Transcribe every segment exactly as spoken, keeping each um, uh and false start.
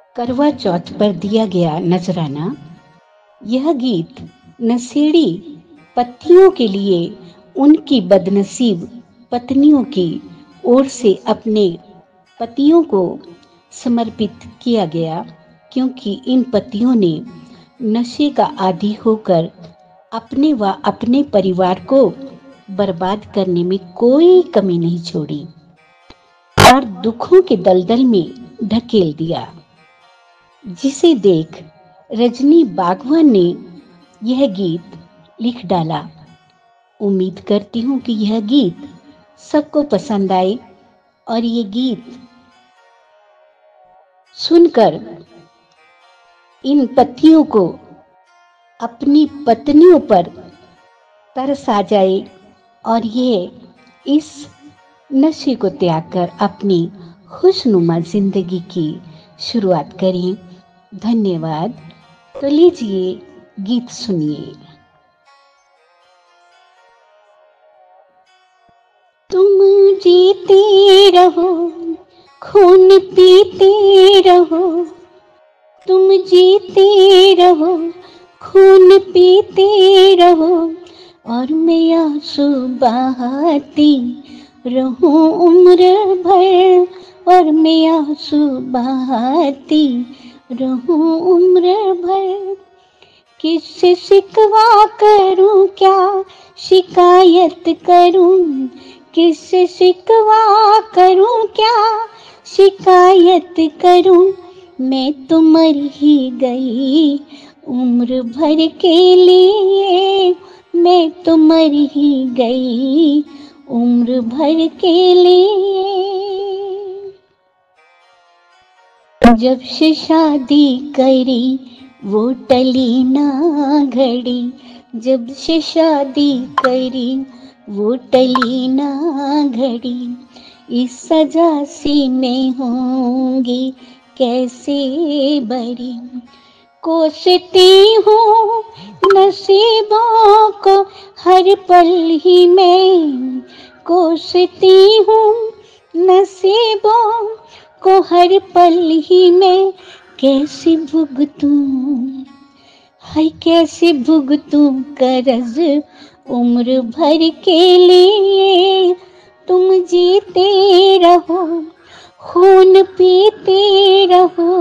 करवा चौथ पर दिया गया नजराना। यह गीत नशेड़ी पतियों के लिए उनकी बदनसीब पत्नियों की ओर से अपने पतियों को समर्पित किया गया, क्योंकि इन पतियों ने नशे का आदी होकर अपने व अपने परिवार को बर्बाद करने में कोई कमी नहीं छोड़ी और दुखों के दलदल में ढकेल दिया, जिसे देख रजनी बागवान ने यह गीत लिख डाला। उम्मीद करती हूँ कि यह गीत सबको पसंद आए और ये गीत सुनकर इन पतियों को अपनी पत्नियों पर तरस आ जाए और ये इस नशे को त्याग कर अपनी खुशनुमा जिंदगी की शुरुआत करें। धन्यवाद। तो लीजिए गीत सुनिए। तुम जीते रहो, खून पीते रहो, तुम जीते रहो, खून पीते रहो, और मैं आंसू बहाती रहूं उम्र भर, और मैं आंसू बहाती रहूं उम्र भर। किससे शिकवा करूं, क्या शिकायत करूं, किससे शिकवा करूं, क्या शिकायत करूं, मैं तो मर ही गई उम्र भर के लिए, मैं तो मर ही गई उम्र भर के लिए। जब से शादी करी वो टली ना घड़ी, जब से शादी करी वो टली ना घड़ी, इस सजा से मैं होंगी कैसे बरी। कोसती हूँ नसीबों को हर पल ही मैं, कोसती हूँ नसीबों को हर पल ही मैं, कैसे भुगतूं, हाय कैसे भुगतूं कर्ज उम्र भर के लिए। तुम जीते रहो, खून पीते रहो,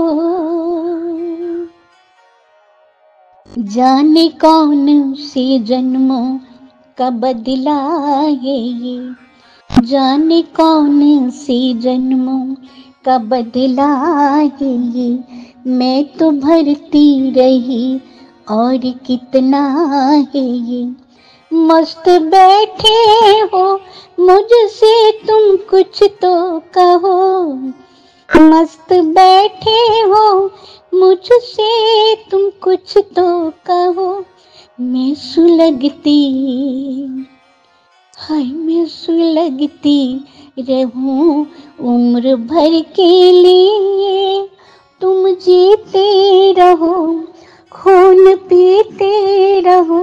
जाने कौन से जन्मों का बदला है ये, जाने कौन से जन्मों का बदला है ये, मैं तो भरती रही और कितना है ये। मस्त बैठे हो मुझसे तुम कुछ तो कहो, मस्त बैठे हो मुझसे तुम कुछ तो कहो, मैं सुलगती, हाय मैं सुलगती रहूं उम्र भर के लिए। तुम जीते रहो, खून पीते रहो,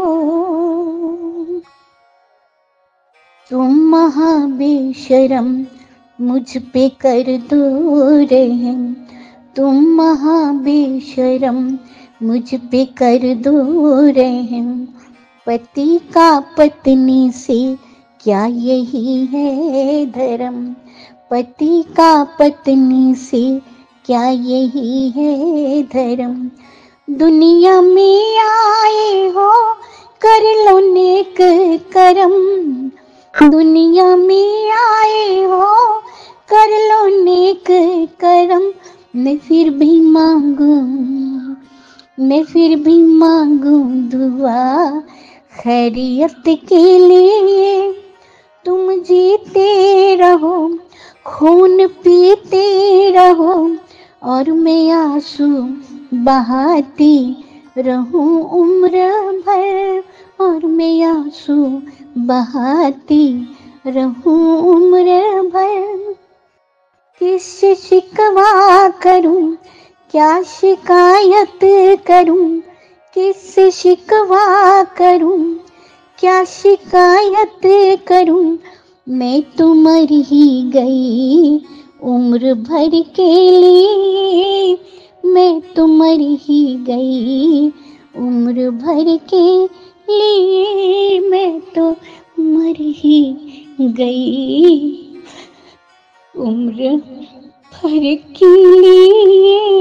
तुम महाबेशरम मुझ पे कर दो रहम, तुम महाबेशरम मुझ पे कर दो रहम। पति का पत्नी से क्या यही है धर्म, पति का पत्नी से क्या यही है धर्म। दुनिया में आए हो कर लो नेक करम, दुनिया में आए हो कर लो नेक करम। मैं फिर भी मांगू, मैं फिर भी मांगू दुआ खैरियत के लिए। तुम जीते रहो, खून पीते रहो, और मैं आंसू बहाती रहूं उम्र भर, और मैं आंसू बहाती रहूं उम्र भर। किससे शिकवा करूं, क्या शिकायत करूं, किससे शिकवा करूं, क्या शिकायत करूं, मैं तो मर ही गई उम्र भर के लिए, मैं तो मर ही गई उम्र भर के लिए, मैं तो मर ही गई उम्र भर के लिए।